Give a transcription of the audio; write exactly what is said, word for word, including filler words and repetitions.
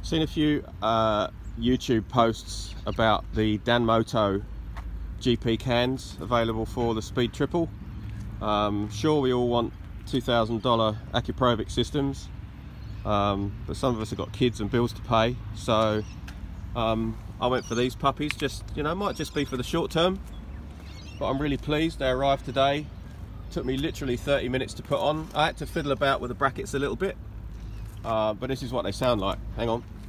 Seen a few uh, YouTube posts about the Danmoto G P cans available for the Speed Triple. Um, sure, we all want two thousand dollar Acuprovic systems, um, but some of us have got kids and bills to pay, so um, I went for these puppies. Just, you know, it might just be for the short term, but I'm really pleased they arrived today. Took me literally thirty minutes to put on. I had to fiddle about with the brackets a little bit, uh, but this is what they sound like. Hang on.